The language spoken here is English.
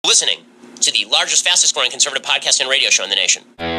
listening to the largest, fastest growing conservative podcast and radio show in the nation.